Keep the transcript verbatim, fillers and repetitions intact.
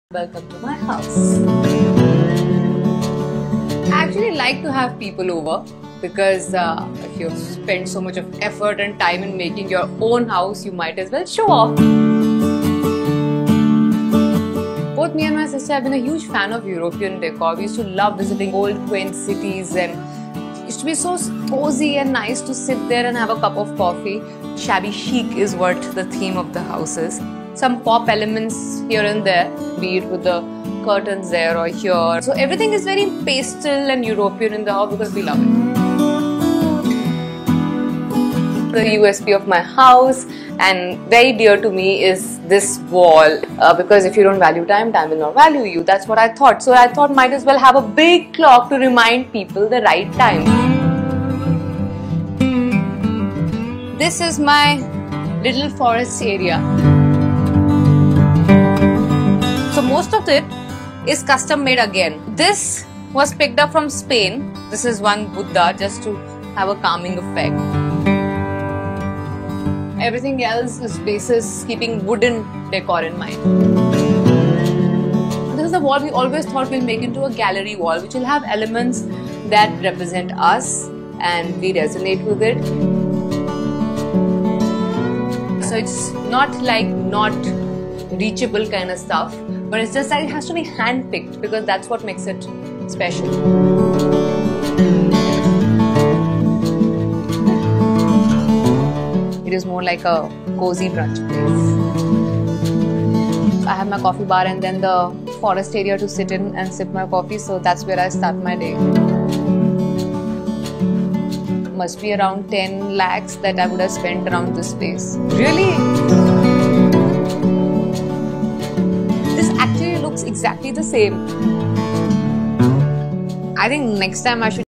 Welcome to my house. I actually like to have people over because uh, if you've spent so much of effort and time in making your own house, you might as well show off. Both me and my sister have been a huge fan of European decor. We used to love visiting old quaint cities and it used to be so cozy and nice to sit there and have a cup of coffee. Shabby chic is what the theme of the house is. Some pop elements here and there, be it with the curtains there or here. So everything is very pastel and European in the house because we love it. The U S P of my house and very dear to me is this wall uh, because if you don't value time, time will not value you. That's what I thought. So I thought might as well have a big clock to remind people the right time. This is my little forest area. So most of it is custom made again. This was picked up from Spain. This is one Buddha just to have a calming effect. Everything else is basis keeping wooden decor in mind. This is the wall we always thought we'll make into a gallery wall, which will have elements that represent us and we resonate with it. So it's not like not reachable kind of stuff, but it's just that it has to be hand-picked because that's what makes it special. It is more like a cozy brunch place. I have my coffee bar and then the forest area to sit in and sip my coffee, so that's where I start my day. Must be around ten lakhs that I would have spent around this place. Really? This actually looks exactly the same. I think next time I should